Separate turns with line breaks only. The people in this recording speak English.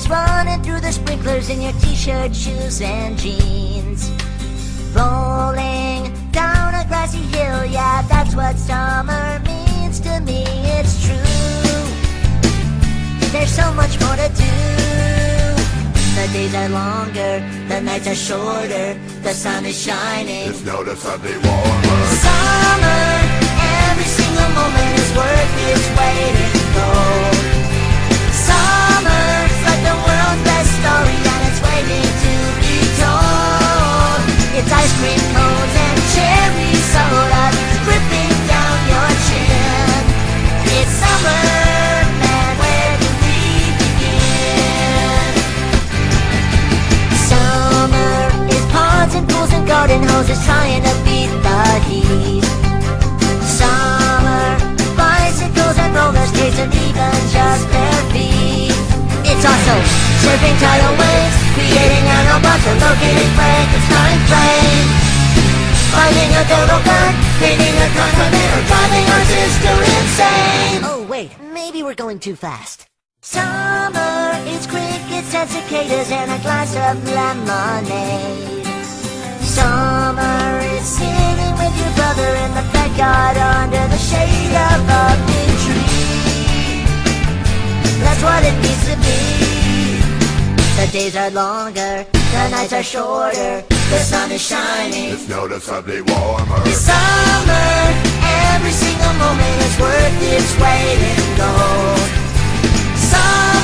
Just running through the sprinklers in your t-shirt, shoes, and jeans. Rolling down a grassy hill, yeah, that's what summer means to me. It's true, there's so much more to do. The days are longer, the nights are shorter, the sun is shining,
It's noticeably warmer.
summer, every single moment is worth its weight in gold. Summer's like the world's best story, and it's waiting to be told. It's ice cream cones and cherry soda dripping down your chin. It's summer, man, where do we begin? Summer is ponds and pools and garden hoses trying to beat the heat. Summer, bicycles and roller skates and even just bare feet. It's also surfing tidal waves, creating an monster, locating Frankenstein flame, finding a dodo gun, painting a continent, or driving our sister insane. Oh wait, maybe we're going too fast. Summer is crickets and cicadas and a glass of lemonade. Summer is sitting with your brother in the backyard under the shade of a big tree. That's what it needs to be. The days are longer, the nights are shorter, the sun is shining,
It's noticeably warmer.
summer, every single moment is worth its weight in gold. Summer,